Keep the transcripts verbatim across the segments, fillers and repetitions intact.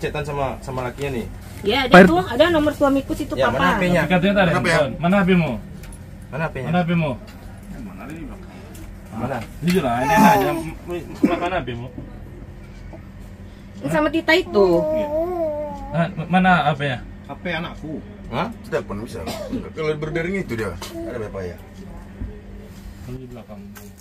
chatan sama sama lakinya nih. Ya, ada tuh, ada nomor suamiku situ ya, papa. Mana H P-nya? Mana H P-nya? Mana H P-mu? Mana H P-nya? Mana H P-mu? Mana di belakang? Mana? Jujur lah, ini aja. Mana H P-mu? Sama Tita itu. Mana H P-nya? H P anakku. Hah? Telepon bisa. Kalau berdering itu dia. Ada berapa ya? Di belakang.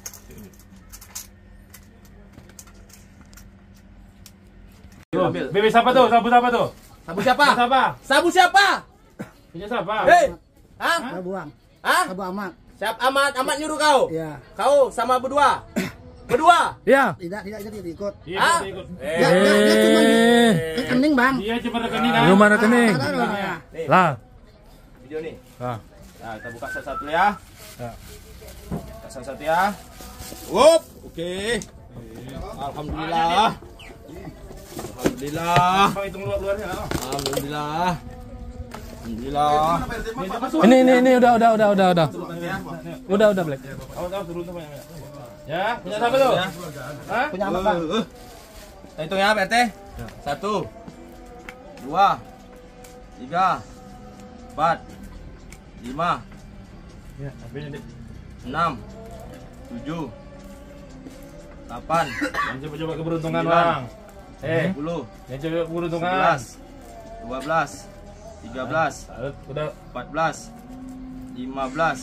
Bebe siapa tuh? Sabu siapa tuh? Sabu siapa? Siapa? Sabu siapa? Punya siapa? Hei! Hah? Sabu Bang. Hah? Sabu Ahmad. Siap Amat, Amat nyuruh kau? Iya. Kau sama berdua? Berdua? Iya. Tidak, tidak, tidak, tidak ikut. Iya, Hah? dia ikut. Eh. Ya, dia, dia cuma di rekening Bang. Dia cuma rekening. Rumah rekening. Ah, ada lah. Nih, Lah. video nih. Lah. Nah, kita buka satu-satu ya. Ya. Buka satu-satu ya. Wup, oke. Alhamdulillah. Alhamdulillah. Bang, hitung luar-luarnya. Alhamdulillah. Alhamdulillah. Ini ini ini udah udah udah udah udah. Udah udah Black. Awas, awas, turun tuh banyak. Ya, punya siapa tuh? Hah? Punya Ahmad Bang. Kita hitung ya, P T. Satu, dua, tiga, empat, lima, Ya, H P-nya deh. enam, tujuh, delapan, Yang coba-coba keberuntungan, Sembilan. Bang. Eh, sepuluh, yang coba keberuntungan. sebelas, dua belas, tiga belas, Udah. empat belas, lima belas.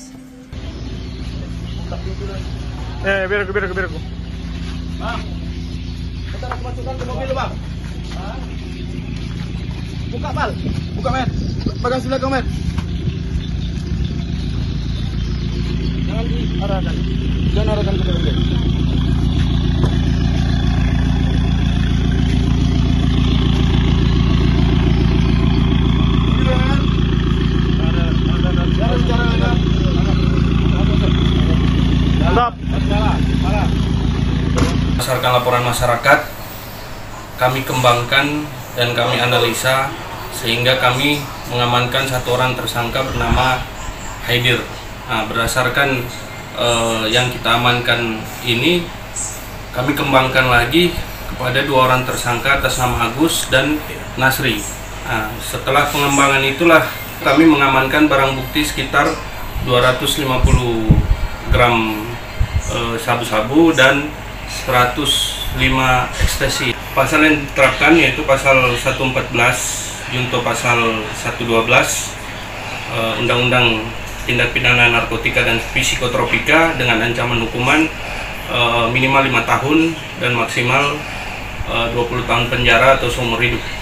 Eh, biar aku, biar aku, biar aku. Bang, kita harus masukkan ke mobil Bang. Buka Pal. Buka Met. Bagasi belakang Met. Jangan diarahkan. Jangan arahkan ke mobil. Berdasarkan laporan masyarakat, kami kembangkan dan kami analisa sehingga kami mengamankan satu orang tersangka bernama Haidir. Nah, berdasarkan eh, yang kita amankan ini, kami kembangkan lagi kepada dua orang tersangka atas nama Agus dan Nasri. Nah, setelah pengembangan itulah kami mengamankan barang bukti sekitar dua ratus lima puluh gram eh, sabu-sabu dan seratus lima ekstasi. Pasal yang diterapkan yaitu pasal seratus empat belas junto pasal seratus dua belas uh, Undang-Undang Tindak Pidana Narkotika dan Psikotropika dengan ancaman hukuman uh, minimal lima tahun dan maksimal uh, dua puluh tahun penjara atau seumur hidup.